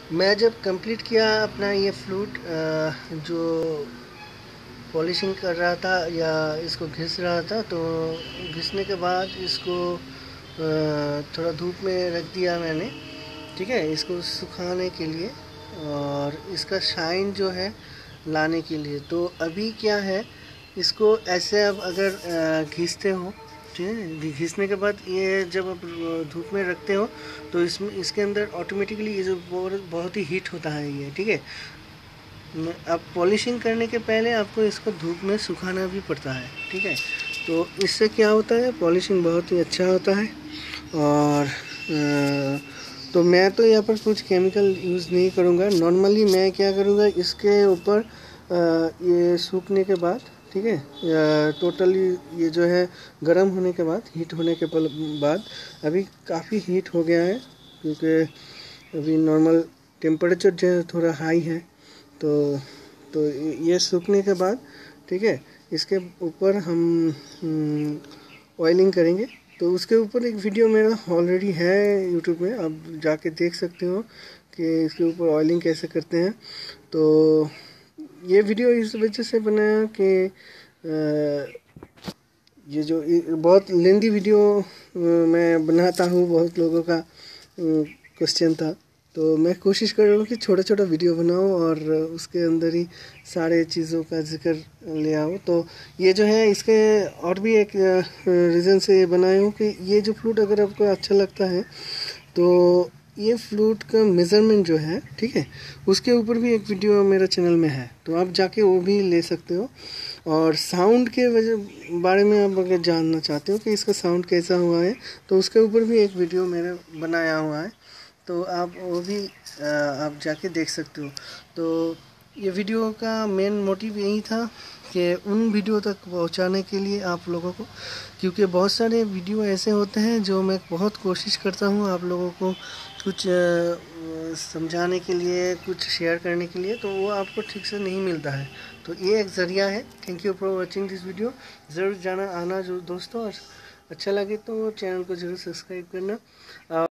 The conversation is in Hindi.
मैं जब कंप्लीट किया अपना ये फ्लूट जो पॉलिशिंग कर रहा था या इसको घिस रहा था, तो घिसने के बाद इसको थोड़ा धूप में रख दिया मैंने। ठीक है, इसको सुखाने के लिए और इसका शाइन जो है लाने के लिए। तो अभी क्या है, इसको ऐसे अब अगर घिसते हो, ठीक है, घिसने के बाद ये जब आप धूप में रखते हो तो इसमें इसके अंदर ऑटोमेटिकली ये जो बहुत ही हीट होता है ये। ठीक है, अब पॉलिशिंग करने के पहले आपको इसको धूप में सुखाना भी पड़ता है। ठीक है, तो इससे क्या होता है, पॉलिशिंग बहुत ही अच्छा होता है। और तो मैं तो यहाँ पर कुछ केमिकल यूज़ नहीं करूँगा। नॉर्मली मैं क्या करूँगा, इसके ऊपर ये सूखने के बाद, ठीक है, टोटली ये जो है गर्म होने के बाद, हीट होने के बाद, अभी काफ़ी हीट हो गया है क्योंकि अभी नॉर्मल टेम्परेचर जो है थोड़ा हाई है। तो ये सूखने के बाद, ठीक है, इसके ऊपर हम ऑयलिंग करेंगे। तो उसके ऊपर एक वीडियो मेरा ऑलरेडी है यूट्यूब में, आप जाके देख सकते हो कि इसके ऊपर ऑयलिंग कैसे करते हैं। तो ये वीडियो इस वजह से बनाया कि ये जो बहुत लेंदी वीडियो मैं बनाता हूँ, बहुत लोगों का क्वेश्चन था, तो मैं कोशिश कर रहा हूँ कि छोटा छोटा वीडियो बनाऊँ और उसके अंदर ही सारे चीज़ों का जिक्र ले आऊँ। तो ये जो है, इसके और भी एक रीज़न से ये बनाया हूँ कि ये जो फ्लूट अगर आपको अच्छा लगता है तो ये फ्लूट का मेज़रमेंट जो है, ठीक है, उसके ऊपर भी एक वीडियो मेरे चैनल में है, तो आप जाके वो भी ले सकते हो। और साउंड के बारे में आप अगर जानना चाहते हो कि इसका साउंड कैसा हुआ है, तो उसके ऊपर भी एक वीडियो मैंने बनाया हुआ है, तो आप वो भी आप जाके देख सकते हो। तो ये वीडियो का मेन मोटिव यही था कि उन वीडियो तक पहुंचाने के लिए आप लोगों को, क्योंकि बहुत सारे वीडियो ऐसे होते हैं जो मैं बहुत कोशिश करता हूं आप लोगों को कुछ समझाने के लिए, कुछ शेयर करने के लिए, तो वो आपको ठीक से नहीं मिलता है। तो ये एक ज़रिया है। Thank you for watching this video. ज़रूर जाना आना जो दोस्तों, और अच्छा लगे तो चैनल को ज़रूर सब्सक्राइब करना।